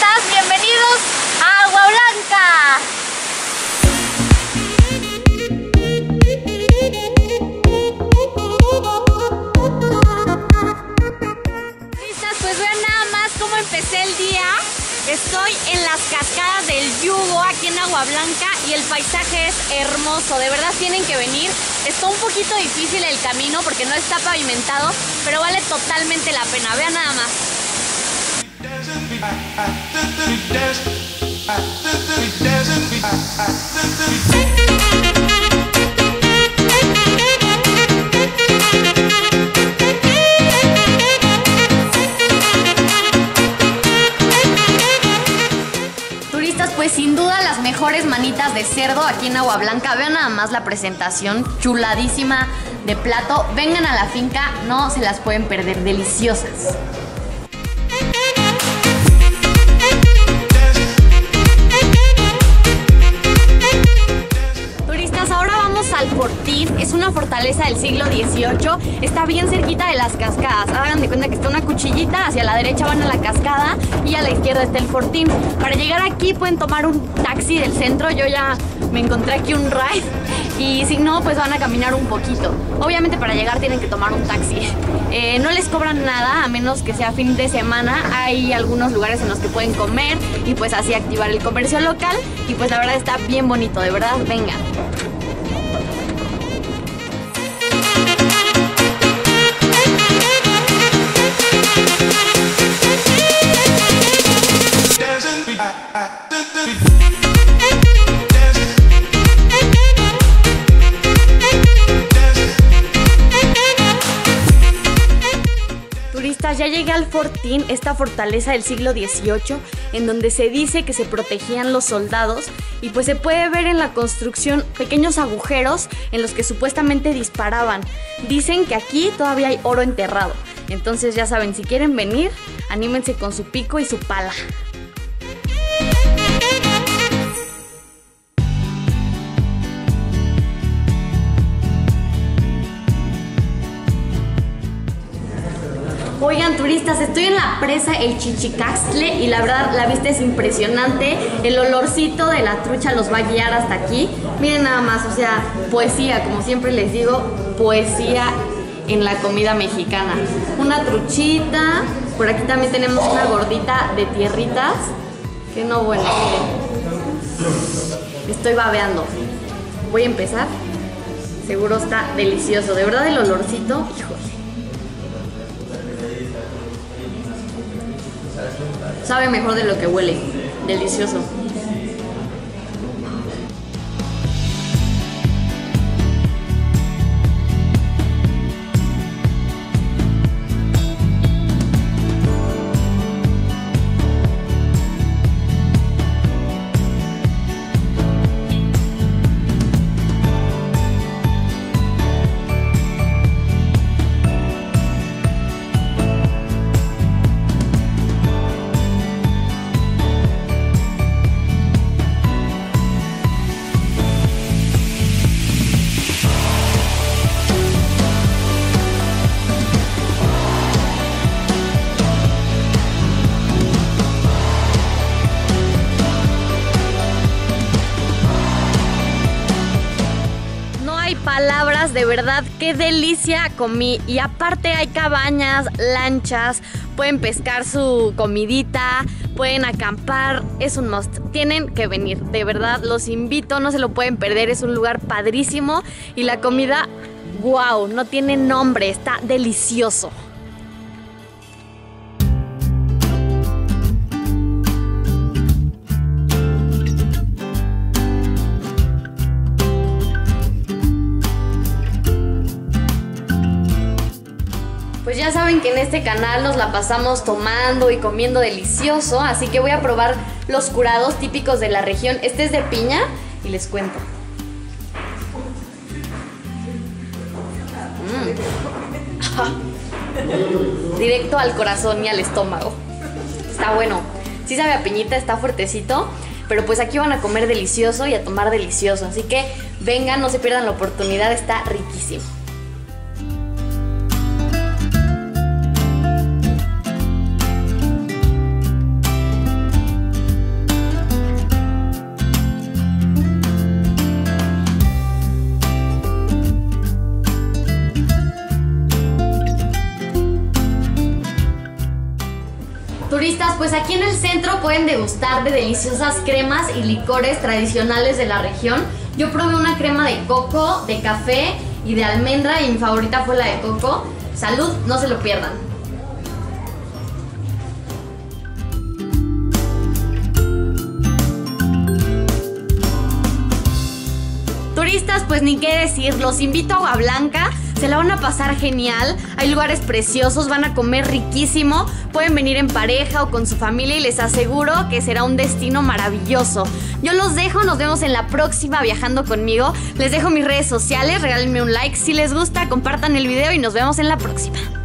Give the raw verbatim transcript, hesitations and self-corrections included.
turistas, bienvenidos a Agua Blanca. Turistas, pues vean nada más cómo empecé el día. Estoy en las cascadas del Yugo, aquí en Agua Blanca, y el paisaje es hermoso, de verdad tienen que venir. Está un poquito difícil el camino porque no está pavimentado, pero vale totalmente la pena, vean nada más. Pues sin duda las mejores manitas de cerdo aquí en Agua Blanca. Vean nada más la presentación chuladísima de plato. Vengan a la finca, no se las pueden perder, deliciosas. Turistas, ahora vamos al Fortín. Es una fortaleza del siglo dieciocho. Está bien cerquita de las cascadas. Hagan de cuenta que está una cuchillita. Hacia la derecha van a la cascada y a la izquierda está el Fortín. Para llegar aquí pueden tomar un taxi del centro. Yo ya me encontré aquí un ride. Y si no, pues van a caminar un poquito. Obviamente para llegar tienen que tomar un taxi. Eh, no les cobran nada, a menos que sea fin de semana. Hay algunos lugares en los que pueden comer y pues así activar el comercio local. Y pues la verdad está bien bonito, de verdad, vengan. Turistas, ya llegué al Fortín, esta fortaleza del siglo dieciocho, en donde se dice que se protegían los soldados, y pues se puede ver en la construcción pequeños agujeros en los que supuestamente disparaban. Dicen que aquí todavía hay oro enterrado, entonces ya saben, si quieren venir, anímense con su pico y su pala. Oigan, turistas, estoy en la presa El Chichicaxtle y la verdad la vista es impresionante. El olorcito de la trucha los va a guiar hasta aquí. Miren nada más, o sea, poesía, como siempre les digo, poesía en la comida mexicana. Una truchita, por aquí también tenemos una gordita de tierritas. Que no, bueno, miren. Estoy babeando. Voy a empezar. Seguro está delicioso. De verdad el olorcito, híjole. Sabe mejor de lo que huele. Delicioso. Palabras, de verdad, qué delicia comí. Y aparte hay cabañas, lanchas, pueden pescar su comidita, pueden acampar, es un must. Tienen que venir, de verdad, los invito, no se lo pueden perder, es un lugar padrísimo y la comida, wow, no tiene nombre, está delicioso. Pues ya saben que en este canal nos la pasamos tomando y comiendo delicioso, así que voy a probar los curados típicos de la región. Este es de piña y les cuento. Mm. Directo al corazón y al estómago. Está bueno. Sí sabe a piñita, está fuertecito, pero pues aquí van a comer delicioso y a tomar delicioso. Así que vengan, no se pierdan la oportunidad, está riquísimo. Turistas, pues aquí en el centro pueden degustar de deliciosas cremas y licores tradicionales de la región. Yo probé una crema de coco, de café y de almendra y mi favorita fue la de coco. Salud, no se lo pierdan. Turistas, pues ni qué decir, los invito a Agua Blanca, se la van a pasar genial, hay lugares preciosos, van a comer riquísimo, pueden venir en pareja o con su familia y les aseguro que será un destino maravilloso. Yo los dejo, nos vemos en la próxima Viajando Conmigo, les dejo mis redes sociales, regálenme un like si les gusta, compartan el video y nos vemos en la próxima.